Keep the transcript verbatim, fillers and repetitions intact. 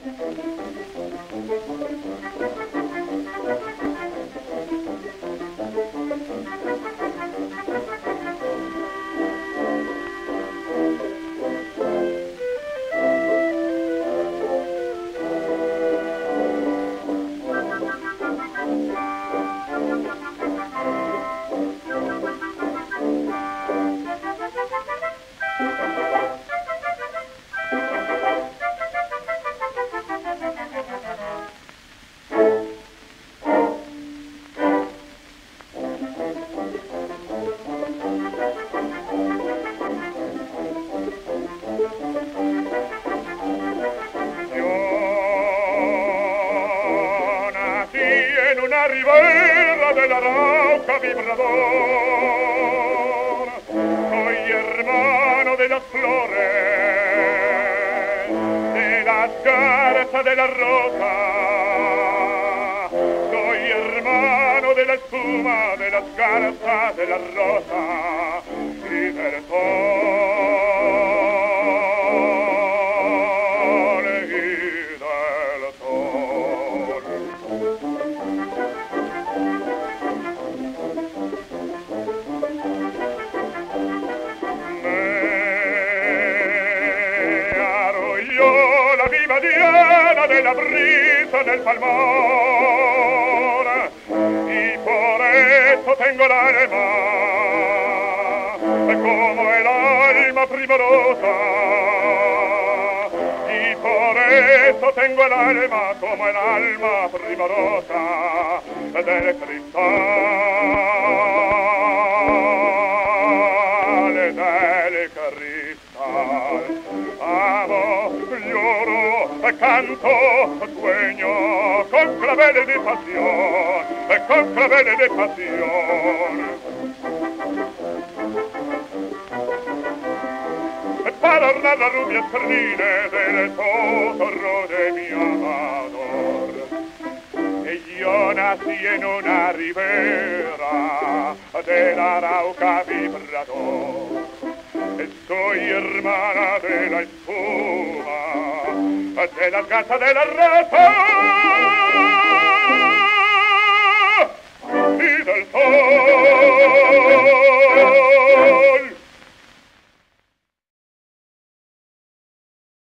Ribera del Arauca vibrador, soy hermano de las flores, de las garzas de la rosa, soy hermano de la espuma, de las garzas de la rosa y del sol. Diana de la brisa en el palmar, y por eso tengo el alma como el alma primorosa, y por eso tengo el alma como el alma primorosa del cristal, del cristal. Amo, lloro, canto, sueño, con claveles de pasión, con claveles de pasión. Para ornar las rubias crines del zorro de mi amador. Yo nací en una ribera del Arauca vibrador. Soy hermana de la espuma, de la casa de la raza.